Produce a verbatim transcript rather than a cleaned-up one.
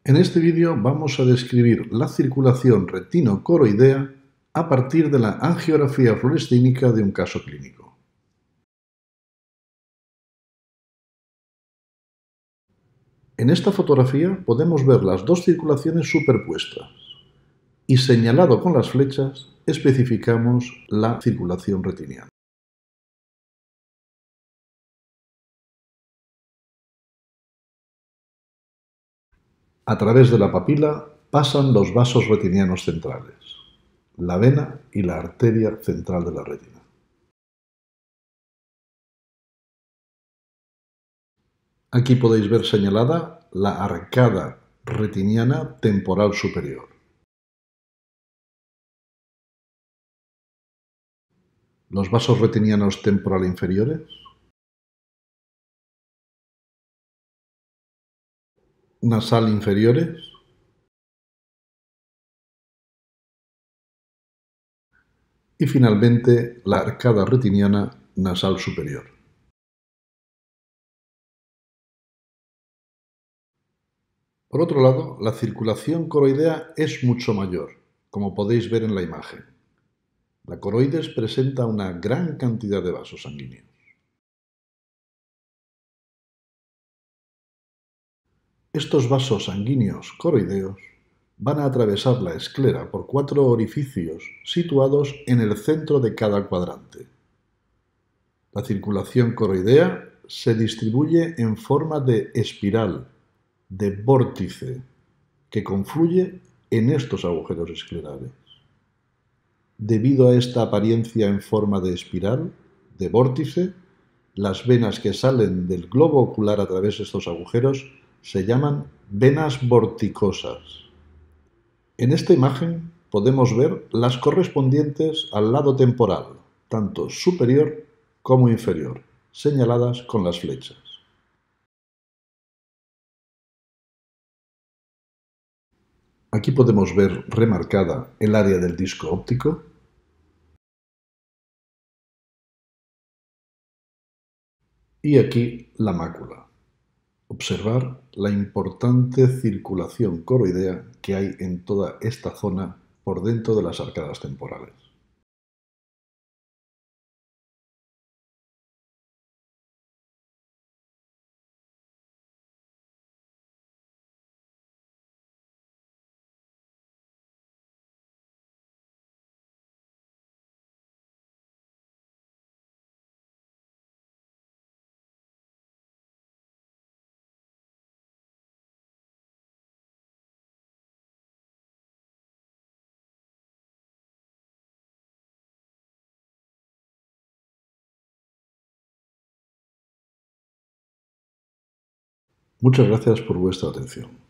En este vídeo vamos a describir la circulación retino-coroidea a partir de la angiografía fluorescínica de un caso clínico. En esta fotografía podemos ver las dos circulaciones superpuestas y, señalado con las flechas, especificamos la circulación retiniana. A través de la papila pasan los vasos retinianos centrales, la vena y la arteria central de la retina. Aquí podéis ver señalada la arcada retiniana temporal superior. Los vasos retinianos temporal inferiores, nasal inferiores y finalmente la arcada retiniana nasal superior. Por otro lado, la circulación coroidea es mucho mayor, como podéis ver en la imagen. La coroides presenta una gran cantidad de vasos sanguíneos. Estos vasos sanguíneos coroideos van a atravesar la esclera por cuatro orificios situados en el centro de cada cuadrante. La circulación coroidea se distribuye en forma de espiral, de vórtice, que confluye en estos agujeros esclerales. Debido a esta apariencia en forma de espiral, de vórtice, las venas que salen del globo ocular a través de estos agujeros se llaman venas vorticosas. En esta imagen podemos ver las correspondientes al lado temporal, tanto superior como inferior, señaladas con las flechas. Aquí podemos ver remarcada el área del disco óptico y aquí la mácula. Observar la importante circulación coroidea que hay en toda esta zona por dentro de las arcadas temporales. Muchas gracias por vuestra atención.